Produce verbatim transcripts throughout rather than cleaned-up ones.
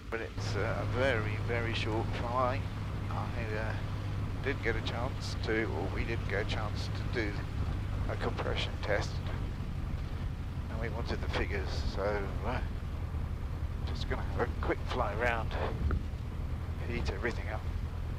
but it's a very, very short fly. I uh, did get a chance to, or we did get a chance to do a compression test, and we wanted the figures, so uh, just going to have a quick fly around, heat everything up.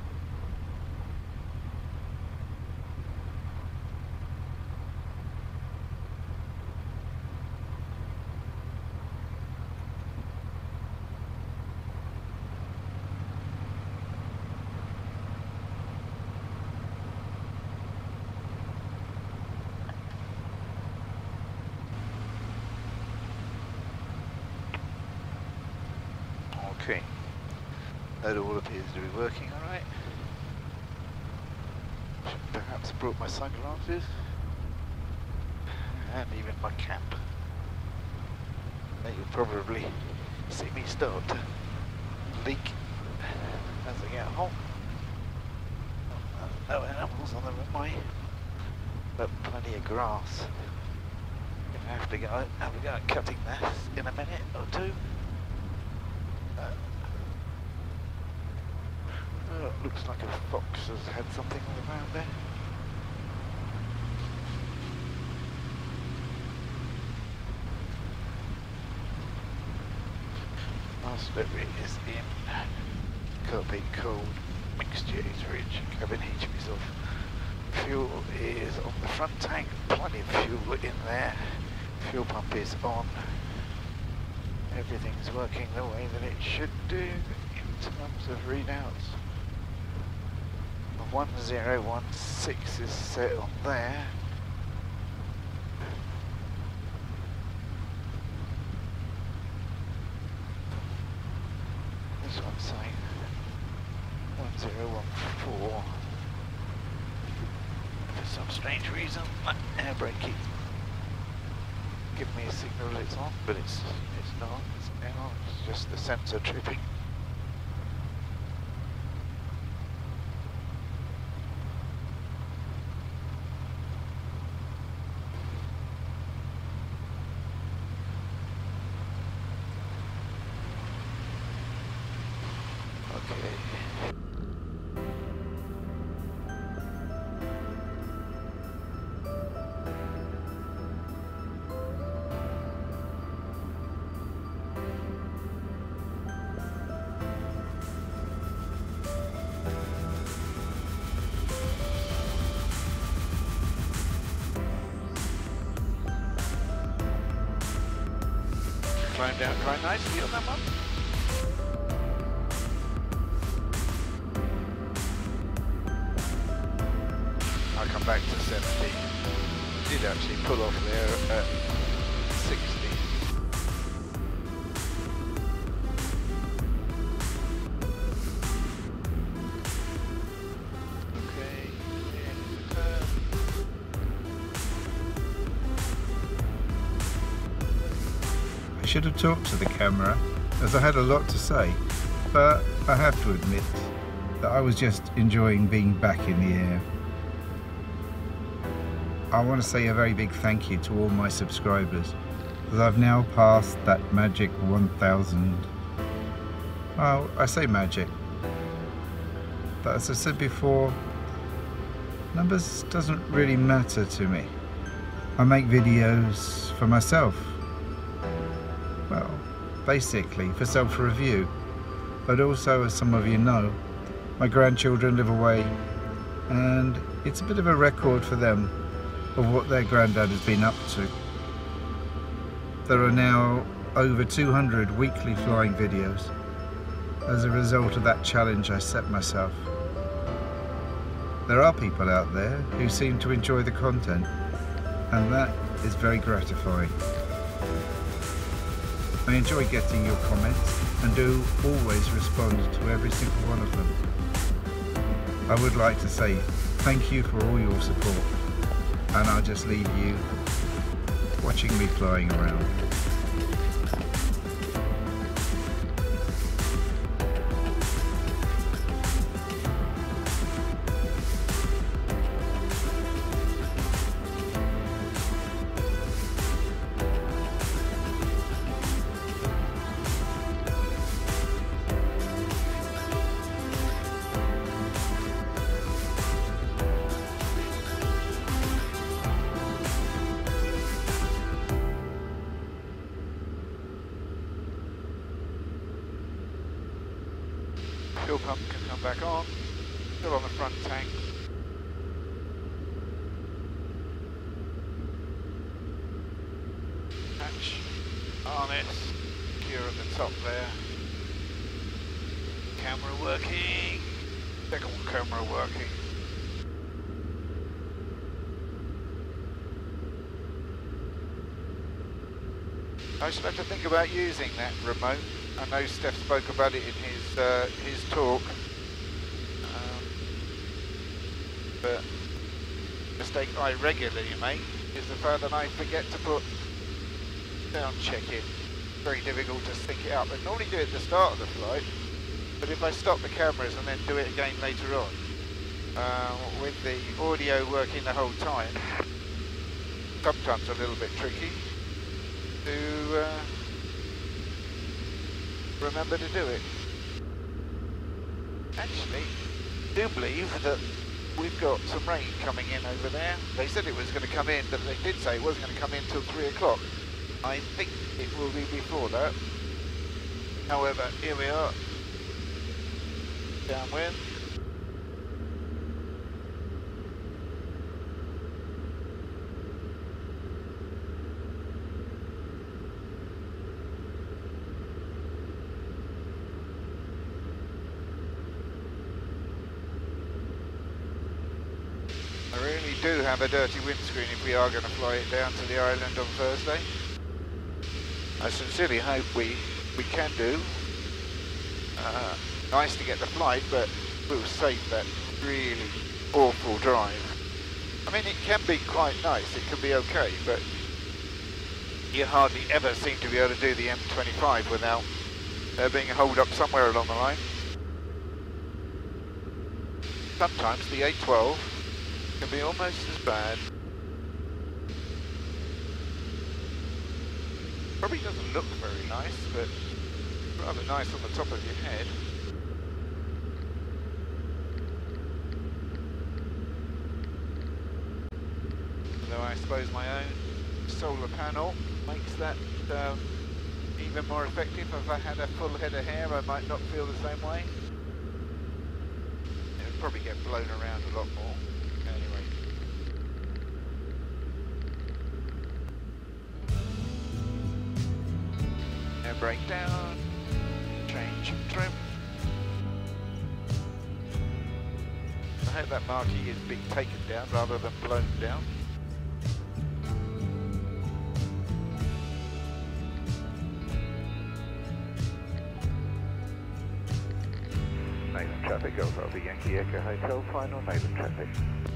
Okay, that all appears to be working alright. Should perhaps have brought my sunglasses and even my cap. Then you'll probably see me start to leak as I get home. No animals on the runway, but plenty of grass. Gonna have to go have a go at cutting this in a minute or two. Oh, it looks like a fox has had something on the ground there. Master is in copy cold mixture heaterage, cabin heating is off. Fuel is on the front tank, plenty of fuel in there. Fuel pump is on. Everything's working the way that it should do in terms of readouts. one zero one six is set on there. This one's saying one zero one four. For some strange reason, that air brake keeps giving me a signal it's on, but it's it's not. It's now it's just the sensor tripping. Climbed down quite nicely on that one. I'll come back to seventy. Did actually pull off there at sixty. Okay, and turn. I should have talked to the camera, as I had a lot to say, but I have to admit that I was just enjoying being back in the air. I want to say a very big thank you to all my subscribers, as I've now passed that magic one thousand. Well, I say magic, but as I said before, numbers doesn't really matter to me. I make videos for myself. Well, basically for self-review, but also, as some of you know, my grandchildren live away, and it's a bit of a record for them of what their granddad has been up to. There are now over two hundred weekly flying videos as a result of that challenge I set myself. There are people out there who seem to enjoy the content, and that is very gratifying. I enjoy getting your comments and do always respond to every single one of them. I would like to say thank you for all your support, and I'll just leave you watching me flying around. Fuel pump can come back on. Still on the front tank. Hatch, harness, secure at the top there. Camera working. Second camera working. I should have to think about using that remote. I know Steph spoke about it in his uh, his talk, um, but the mistake I regularly make is the fact that I forget to put sound check in. Very difficult to sync it up. I normally do it at the start of the flight, but if I stop the cameras and then do it again later on, uh, with the audio working the whole time, sometimes a little bit tricky to uh, remember to do it. Actually, I do believe that we've got some rain coming in over there. They said it was going to come in, but they did say it wasn't going to come in till three o'clock. I think it will be before that. However, here we are. Downwind. I really do have a dirty windscreen if we are going to fly it down to the island on Thursday. I sincerely hope we, we can do. Uh, nice to get the flight, but we'll save that really awful drive. I mean, it can be quite nice, it can be okay, but you hardly ever seem to be able to do the M twenty-five without there being a hold up somewhere along the line. Sometimes the A twelve can be almost as bad. Probably doesn't look very nice, but rather nice on the top of your head. Though I suppose my own solar panel makes that um, even more effective. If I had a full head of hair, I might not feel the same way. It would probably get blown around a lot more. Anyway. Air brake down, change trim. I hope that marquee is being taken down rather than blown down. Maiden traffic, Golf Alpha Yankee Echo Hotel, final maiden traffic.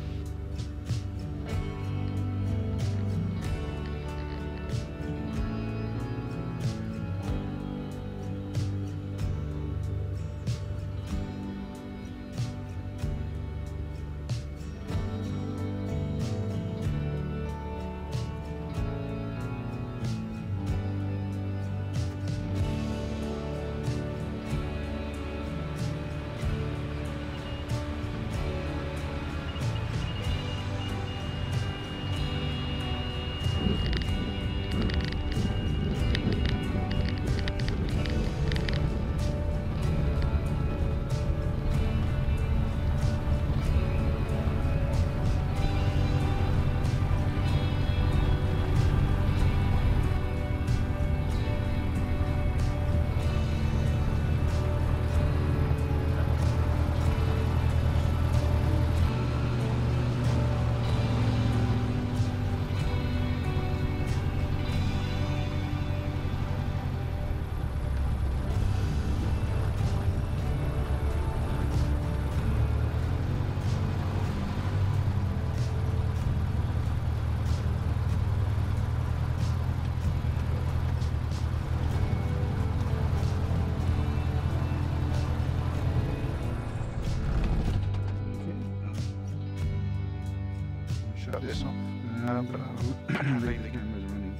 This one. Um, Um, the camera's running.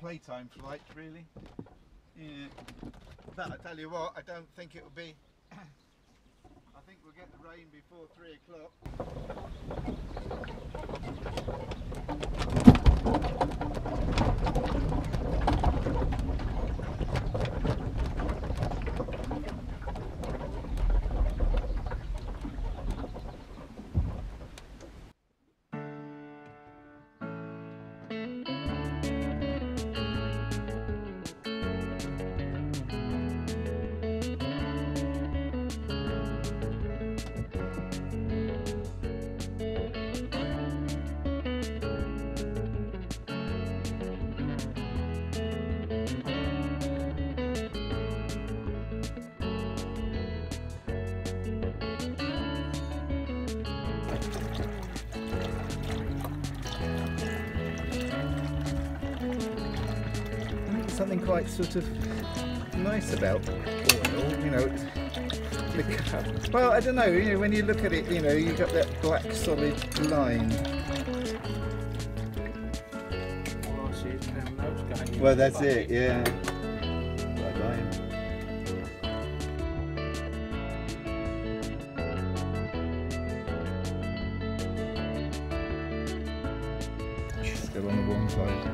playtime flight, really. Yeah. But I tell you what, I don't think it will be. I think we'll get the rain before three o'clock. Something quite sort of nice about oil, you know. It's, well, I don't know. You know, when you look at it, you know, you got that black solid line. Well, that's it. Yeah. Black line. Still on the wrong side.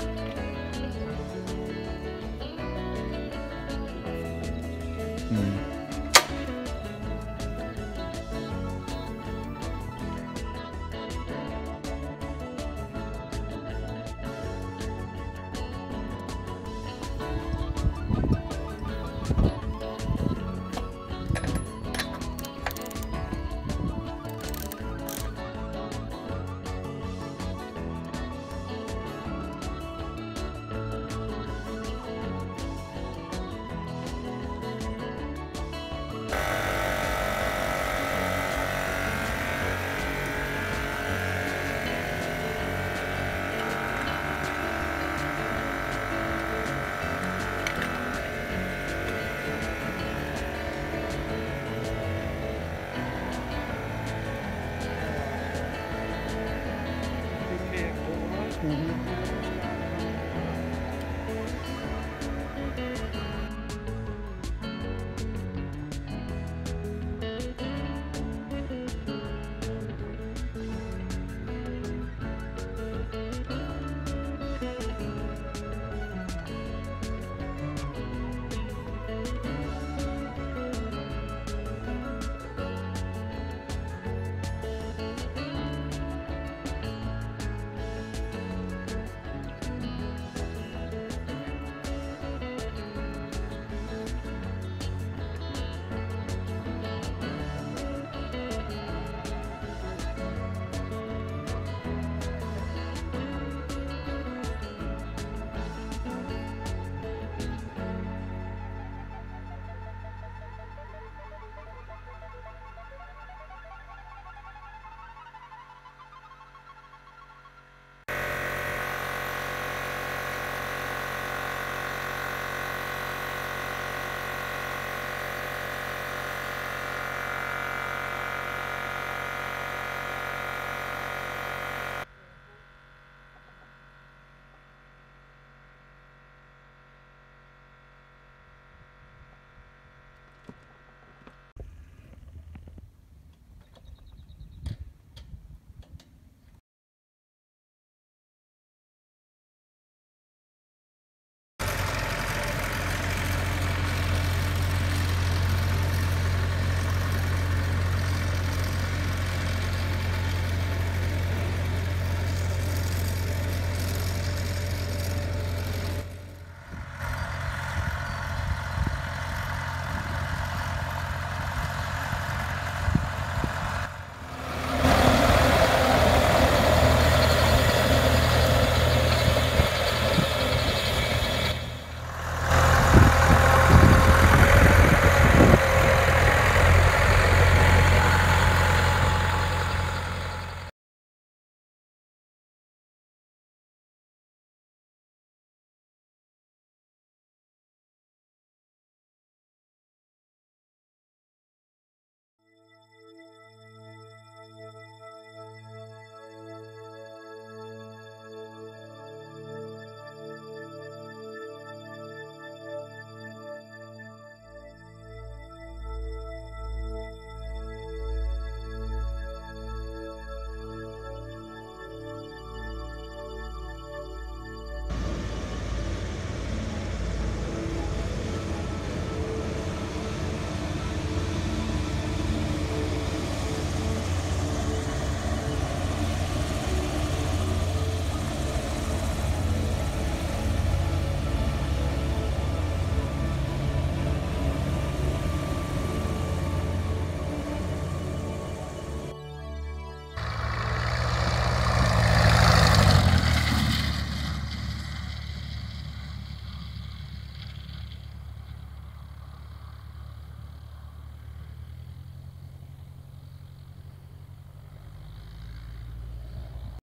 Mm.